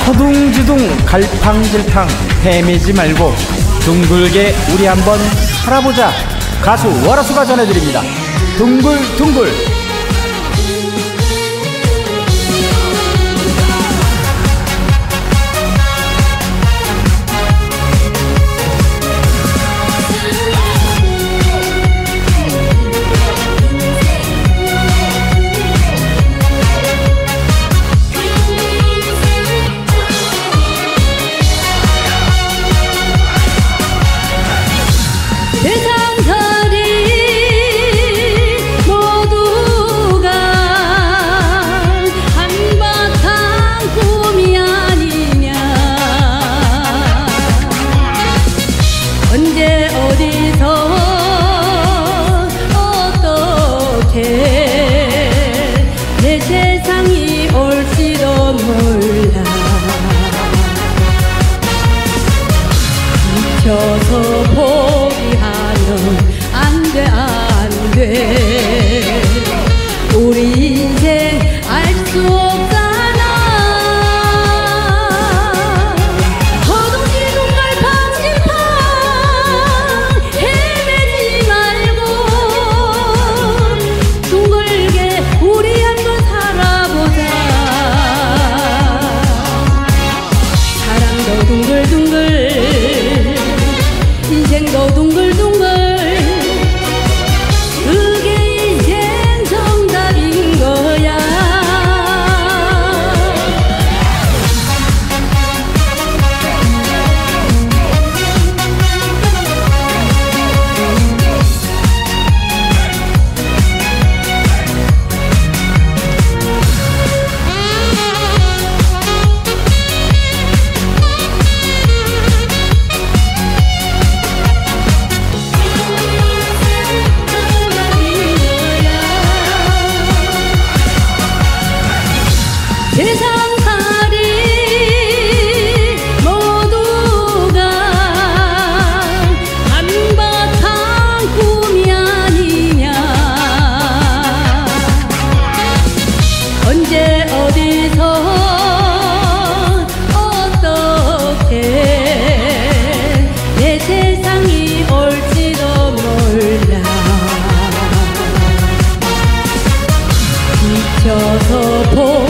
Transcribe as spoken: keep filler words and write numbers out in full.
허둥지둥 갈팡질팡 헤매지 말고 둥글게 우리 한번 살아보자. 가수 월화수가 전해드립니다. 둥글둥글. 언제 어디서 어떻게 내 세상이 올지도 몰라. 미쳐서 포기하면 안 돼, 안 돼. 우리 인생 알 수 없잖아. 둥글둥글 인생도 둥글둥글 그게 인생 정답인 거야. 세상살이 모두가 한바탕 꿈이 아니냐. 언제 어디서 어떻게 내 세상이 올지도 몰라. 미쳐서 보